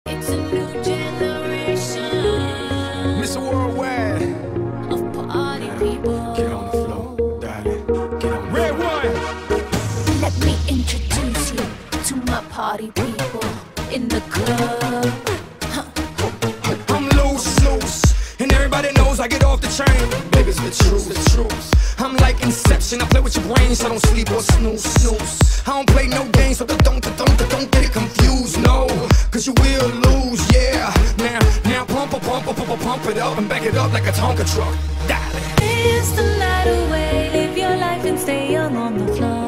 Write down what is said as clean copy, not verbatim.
It's a new generation, Mr. Worldwide, of party people. get on the floor, darling. Get on the Red one. Let me introduce you to my party people in the club. I'm loose, and everybody knows I get off the train. Baby, it's the truth. I'm like Inception, I play with your brain, so don't sleep or snooze. I don't play no games, so don't get it confused, no. Cause you will lose, yeah. Now pump it up and back it up like a Tonka truck. Darling. Dance the night away, live your life and stay young on the floor.